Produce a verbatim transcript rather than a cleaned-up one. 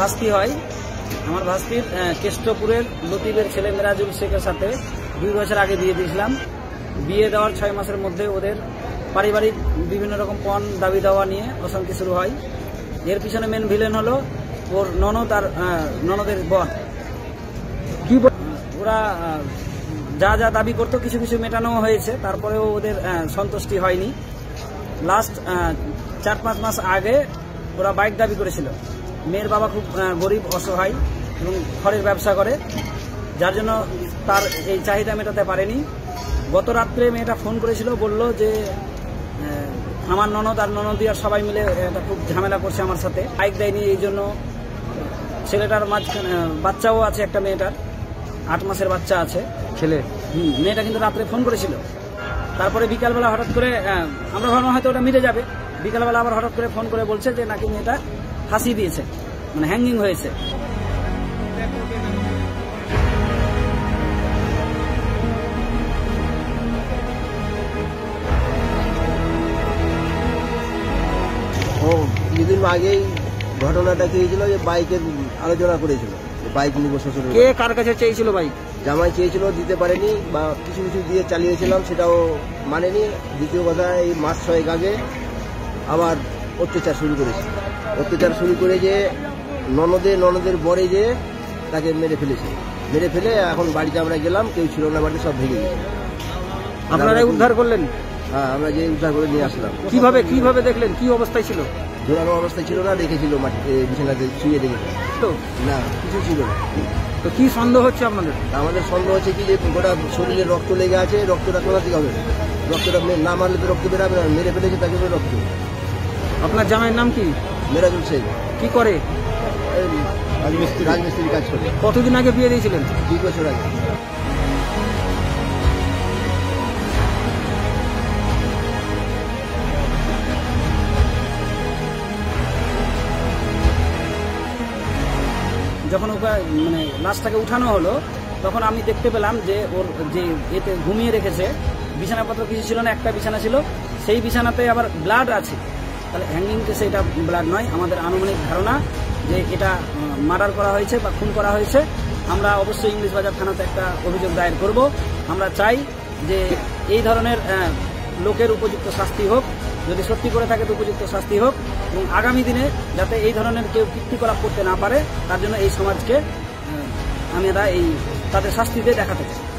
ভাস্তি হয়। আমার ভাস্তির কেষ্টপুরের লতিফের ছেলে মেরাজুল শেখের সাথে দুই বছর আগে বিয়ে দিয়েছিলাম। বিয়ে দেওয়ার ছয় মাসের মধ্যে ওদের পারিবারিক বিভিন্ন রকম পণ দাবি দেওয়া নিয়ে অশান্তি শুরু হয়। এর পিছনে মেন ভিলেন হলো ওর ননদ আর ননদের বর। কি ওরা যা যা দাবি করতো কিছু কিছু মেটানো হয়েছে, তারপরেও ওদের সন্তুষ্টি হয়নি। লাস্ট চার পাঁচ মাস আগে ওরা বাইক দাবি করেছিল। মেয়ের বাবা খুব গরিব অসহায় এবং খড়ের ব্যবসা করে, যার জন্য তার এই চাহিদা মেটাতে পারেনি। গত রাত্রে মেয়েটা ফোন করেছিল, বলল যে আমার ননদ আর ননদিয়ার সবাই মিলে এটা খুব ঝামেলা করছে আমার সাথে, বাইক দেয়নি। এই জন্য ছেলেটার মাঝখানে বাচ্চাও আছে, একটা মেয়েটার আট মাসের বাচ্চা আছে ছেলে। মেয়েটা কিন্তু রাত্রে ফোন করেছিল। তারপরে বিকালবেলা হঠাৎ করে আমরা ভাবলাম হয়তো ওটা মিটে যাবে। বিকালবেলা আবার হঠাৎ করে ফোন করে বলছে যে নাকি মেয়েটা ফাঁসি দিয়েছে, মানে হ্যাঙ্গিং হয়েছে। ও কিছুদিন আগেই ঘটনাটা কি হয়েছিল যে বাইকের আলোচনা করেছিল, বাইক নিব শ্বশুর। কে কার কাছে চেয়েছিল বাইক? জামাই চেয়েছিল, দিতে পারেনি, বা কিছু কিছু দিয়ে চালিয়েছিলাম, সেটাও মানেনি। দ্বিতীয় কথা, এই মাস ছয়েক আগে আবার অত্যাচার শুরু করেছে। অত্যাচার শুরু করে যে ননদে ননদের বরে যে তাকে মেরে ফেলেছে। মেরে ফেলে এখন বাড়িতে আমরা গেলাম, কেউ ছিল না বাড়িতে, সব ভেঙে গেছে। আপনারা উদ্ধার করলেন? হ্যাঁ, আমরা যে উদ্ধার করে নিয়ে আসলাম। কিভাবে কিভাবে দেখলেন? কি অবস্থায় ছিল? ঝোলানো অবস্থায় ছিল না, দেখেছিল মাটিতে বিছানাতে শুয়ে দেখেছিল তো না, কিছু ছিল না। তো কি সন্দেহ হচ্ছে আপনাদের? আমাদের সন্দেহ হচ্ছে কি যে গোটা শরীরে রক্ত লেগে আছে, রক্তটা কোথা থেকে হবে? রক্তটা না মারলে তো রক্ত বেরাবে না, মেরে ফেলেছে তাকে রক্ত। আপনার জামাইয়ের নাম কি? মেরাজুল শেখ। কি করে? রাজমিস্ত্রির কাজ করে। কতদিন আগে বিয়ে দিয়েছিলেন? দুই বছর আগে। যখন ওকে মানে লাশটাকে উঠানো হলো, তখন আমি দেখতে পেলাম যে ওর যে এতে ঘুমিয়ে রেখেছে বিছানাপত্র কিছু ছিল না, একটা বিছানা ছিল, সেই বিছানাতে আবার ব্লাড আছে। তাহলে হ্যাঙ্গিং কেসে এটা ব্লাড নয়। আমাদের আনুমানিক ধারণা যে এটা মার্ডার করা হয়েছে বা খুন করা হয়েছে। আমরা অবশ্যই ইংলিশ বাজার থানাতে একটা অভিযোগ দায়ের করব। আমরা চাই যে এই ধরনের লোকের উপযুক্ত শাস্তি হোক, যদি সত্যি করে থাকে তো উপযুক্ত শাস্তি হোক, এবং আগামী দিনে যাতে এই ধরনের কেউ কীর্তিকলাপ করতে না পারে, তার জন্য এই সমাজকে আমরা এই তাদের শাস্তি দিয়ে দেখাতে চাই।